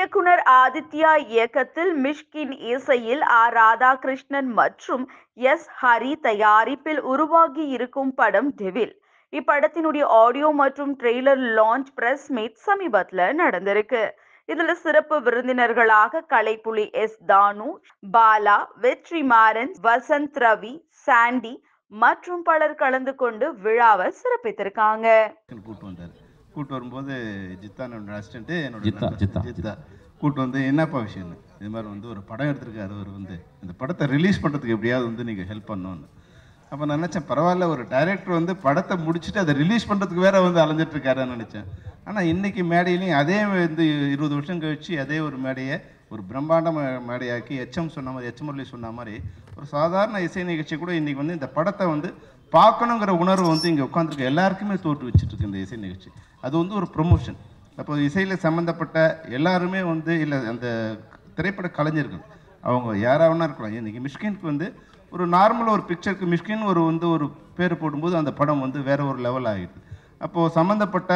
இயக்குனர் ஆதித்யா இயக்கத்தில் மிஷ்கின் இசையில் ராதாகிருஷ்ணன் மற்றும் ஹரி தயாரிப்பில் உருவாகி இருக்கும் படம் டெவில். இப்படத்தினுடைய ஆடியோ மற்றும் ட்ரெய்லர் லான்ச் பிரஸ் மீட் சமீபத்துல நடந்திருக்கு. இதுல சிறப்பு விருந்தினர்களாக கலைப்புலி தானு, பாலா, வெற்றிமாறன், வசந்த் ரவி, சாண்டி மற்றும் பலர் கலந்து கொண்டு விழாவை சிறப்பித்திருக்காங்க. கூட்டு வரும்போது ஜித்தானோட அசிஸ்டன்ட்டு என்னோட ஜித்தா கூட்டு வந்து என்னப்பா விஷயம் இது மாதிரி வந்து ஒரு படம் எடுத்திருக்காரு. அவர் வந்து இந்த படத்தை ரிலீஸ் பண்ணுறதுக்கு எப்படியாவது வந்து நீங்கள் ஹெல்ப் பண்ணணும்னு. அப்போ நான் நினச்சேன், பரவாயில்ல, ஒரு டைரக்டர் வந்து படத்தை முடிச்சுட்டு அதை ரிலீஸ் பண்ணுறதுக்கு வேற வந்து அலைஞ்சிட்ருக்காருன்னு நினச்சேன். ஆனால் இன்றைக்கி மேடையிலையும் அதே வந்து 20 வருஷம் கழிச்சு அதே ஒரு மேடையை ஒரு பிரம்மாண்ட மேடையாக்கி சொன்ன மாதிரி முரளி சொன்ன மாதிரி ஒரு சாதாரண இசை நிகழ்ச்சி கூட இன்றைக்கி வந்து இந்த படத்தை வந்து பார்க்கணுங்கிற உணர்வு வந்து இங்கே உட்காந்துருக்க எல்லாருக்குமே தோற்று வச்சுட்ருக்கு இந்த இசை நிகழ்ச்சி. அது வந்து ஒரு ப்ரொமோஷன். அப்போ இசையில் சம்மந்தப்பட்ட எல்லாருமே வந்து இல்லை அந்த திரைப்பட கலைஞர்கள் அவங்க யாராவனா இருக்கலாம். இன்றைக்கி மிஷ்கினுக்கு வந்து ஒரு நார்மல் ஒரு பிக்சருக்கு மிஷ்கின் ஒரு பேர் போடும்போது அந்த படம் வந்து வேற ஒரு லெவல் ஆகிடுது. அப்போது சம்மந்தப்பட்ட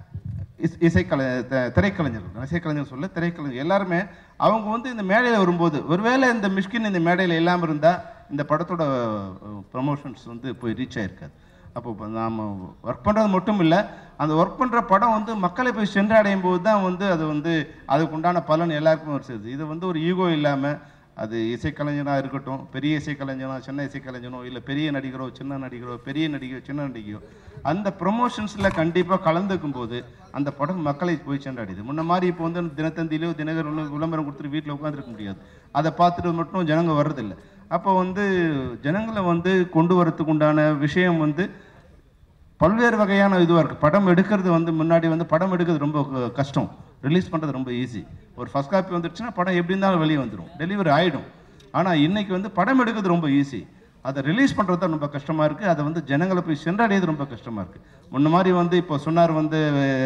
திரைக்கலைஞர் சொல்ல திரைக்கலைஞர் எல்லாருமே அவங்க வந்து இந்த மேடையில் வரும்போது ஒருவேளை இந்த மிஷ்கின் இந்த மேடையில் இல்லாமல் இருந்தால் இந்த படத்தோட ப்ரமோஷன்ஸ் வந்து போய் ரீச் ஆகிருக்காது. அப்போ நாம் ஒர்க் பண்ணுறது மட்டும் இல்லை, அந்த ஒர்க் பண்ணுற படம் வந்து மக்களை போய் சென்றடையும் போது தான் வந்து அது வந்து அதுக்குண்டான பலன் எல்லாருக்கும் வருது. இது வந்து ஒரு ஈகோ இல்லாமல் அது இசைக்கலைஞனாக இருக்கட்டும், பெரிய இசைக்கலைஞனோ சின்ன இசைக்கலைஞனோ இல்லை பெரிய நடிகரோ சின்ன நடிகரோ பெரிய நடிகரோ சின்ன நடிகையோ அந்த ப்ரொமோஷன்ஸில் கண்டிப்பாக கலந்துக்கும் போது அந்த படம் மக்களை போய் சென்றடையுது. முன்ன மாதிரி இப்போ வந்து தினத்தந்தியிலோ தினகரனோ விளம்பரம் கொடுத்துட்டு வீட்டில் உட்காந்துருக்க முடியாது. அதை பார்த்துட்டு மட்டும் ஜனங்க வர்றதில்லை. அப்போ வந்து ஜனங்களை வந்து கொண்டு வரத்துக்கு உண்டான விஷயம் வந்து பல்வேறு வகையான இதுவாக இருக்குது. படம் எடுக்கிறது வந்து முன்னாடி வந்து படம் எடுக்கிறது ரொம்ப கஷ்டம், ரிலீஸ் பண்ணுறது ரொம்ப ஈஸி. ஒரு ஃபர்ஸ்ட் காப்பி வந்துடுச்சுன்னா படம் எப்படி இருந்தாலும் வெளியே வந்துடும், டெலிவரி ஆகிடும். ஆனால் இன்றைக்கி வந்து படம் எடுக்கிறது ரொம்ப ஈஸி, அதை ரிலீஸ் பண்ணுறது தான் ரொம்ப கஷ்டமாக இருக்குது. அதை வந்து ஜனங்களை போய் சென்றடையிறது ரொம்ப கஷ்டமாக இருக்குது. முன்ன மாதிரி வந்து இப்போ சொன்னார் வந்து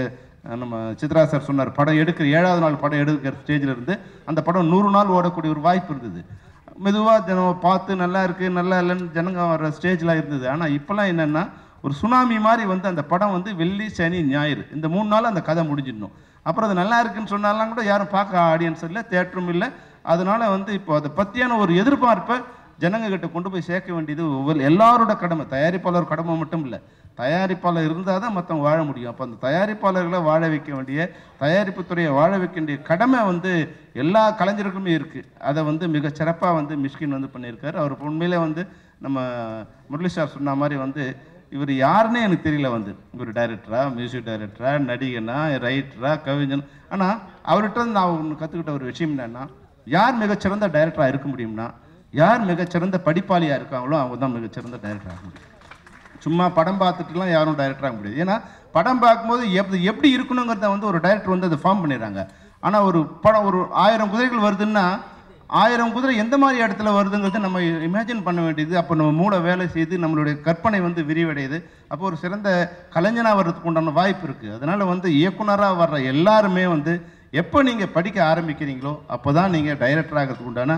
நம்ம சித்ரா சார் சொன்னார், படம் எடுக்கிற 7வது நாள் படம் எடுக்கிற ஸ்டேஜில் இருந்து அந்த படம் 100 நாள் ஓடக்கூடிய ஒரு வாய்ப்பு இருந்தது. மெதுவாக ஜனம் பார்த்து நல்லா இருக்குது நல்லா இல்லைன்னு ஜனங்க வர ஸ்டேஜில் இருந்தது. ஆனால் இப்போலாம் என்னென்னா ஒரு சுனாமி மாதிரி வந்து அந்த படம் வந்து வெள்ளி சனி ஞாயிறு இந்த 3 நாள் அந்த கதை முடிஞ்சிடணும். அப்புறம் அது நல்லா இருக்குன்னு சொன்னாலாம் கூட யாரும் பார்க்க ஆடியன்ஸ் இல்லை, தேட்டரும் இல்லை. அதனால வந்து இப்போ அதை பற்றியான ஒரு எதிர்பார்ப்பை ஜனங்ககிட்ட கொண்டு போய் சேர்க்க வேண்டியது எல்லாரோட கடமை. தயாரிப்பாளர் கடமை மட்டும் இல்லை, தயாரிப்பாளர் இருந்தால் தான் மற்றவங்க வாழ முடியும். அப்போ அந்த தயாரிப்பாளர்களை வாழ வைக்க வேண்டிய, தயாரிப்பு துறையை வாழ வைக்க வேண்டிய கடமை வந்து எல்லா கலைஞர்களுமே இருக்குது. அதை வந்து மிக சிறப்பாக வந்து மிஷ்கின் வந்து பண்ணியிருக்காரு. அவர் உண்மையிலே வந்து நம்ம முரளி சார் சொன்ன மாதிரி வந்து இவர் யாருன்னே எனக்கு தெரியல. வந்து இவர் டைரக்டரா, மியூசிக் டைரக்டரா, நடிகனா, ரைட்டரா, கவிஞன். ஆனால் அவர்கிட்ட நான் ஒன்று கற்றுக்கிட்ட ஒரு விஷயம் என்னென்னா, யார் மிகச்சிறந்த டைரக்டராக இருக்க முடியும்னா யார் மிகச்சிறந்த படிப்பாளியாக இருக்காங்களோ அவங்க தான் மிகச்சிறந்த டைரக்டர் ஆக முடியும். சும்மா படம் பார்த்துட்டுலாம் யாரும் டைரக்டர் ஆக முடியாது. ஏன்னா படம் பார்க்கும்போது எப்படி இருக்கணுங்கிறத வந்து ஒரு டைரக்டர் வந்து அதை ஃபார்ம் பண்ணிடுறாங்க. ஆனால் ஒரு படம் ஒரு 1000 குதிரைகள் வருதுன்னா 1000 குதிரை எந்த மாதிரி இடத்துல வருதுங்கிறத நம்ம இமேஜின் பண்ண வேண்டியது. அப்போ நம்ம மூளை வேலை செய்து நம்மளுடைய கற்பனை வந்து விரிவடையுது. அப்போ ஒரு சிறந்த கலைஞனாக வர்றதுக்கு உண்டான வாய்ப்பு இருக்குது. அதனால் வந்து இயக்குனராக வர்ற எல்லாருமே வந்து எப்போ நீங்கள் படிக்க ஆரம்பிக்கிறீங்களோ அப்போ தான் நீங்கள் டைரக்டர் ஆகிறதுக்கு உண்டான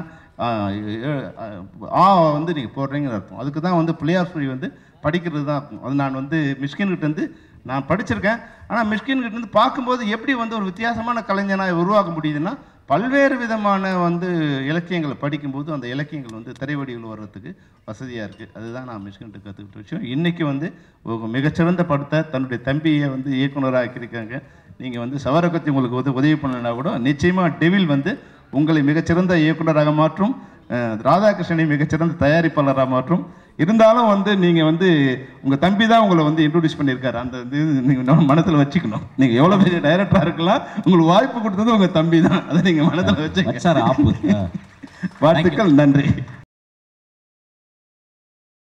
வந்து நீங்கள் போடுறீங்கன்னு அர்த்தம். அதுக்கு தான் வந்து பிள்ளையார் சுழி வந்து படிக்கிறது தான் இருக்கும். அது நான் வந்து மிஷ்கின்கிட்டேருந்து நான் படிச்சிருக்கேன். ஆனால் மிஷ்கின்கிட்டேருந்து பார்க்கும்போது எப்படி வந்து ஒரு வித்தியாசமான கலைஞனாக உருவாக்க முடியுதுன்னா பல்வேறு விதமான வந்து இலக்கியங்களை படிக்கும்போது அந்த இலக்கியங்கள் வந்து திரைவடிவில் வர்றதுக்கு வசதியாக இருக்குது. அதுதான் நான் மிஷ்கின்கிட்ட கற்றுக்கிட்ட விஷயம். இன்றைக்கி வந்து மிகச்சிறந்த படத்தை தன்னுடைய தம்பியை வந்து இயக்குனராக ஆக்கியிருக்காங்க. நீங்கள் வந்து சவரகத்தை உங்களுக்கு உதவி பண்ணனா கூட நிச்சயமாக டெவில் வந்து உங்களை மிகச்சிறந்த இயக்குனராக மாற்றும், ராதாகிருஷ்ணனை மிகச்சிறந்த தயாரிப்பாளராக மாற்றும். இருந்தாலும் வந்து நீங்கள் வந்து உங்கள் தம்பி தான் உங்களை வந்து இன்ட்ரோடியூஸ் பண்ணியிருக்காரு. அந்த இது நீங்கள் மனசில் வச்சுக்கணும். நீங்கள் எவ்வளோ பெரிய டைரக்டராக இருக்கலாம், உங்களுக்கு வாய்ப்பு கொடுத்தது உங்கள் தம்பி தான். அதை நீங்கள் மனசில் வச்சுக்க. வாழ்த்துக்கள், நன்றி.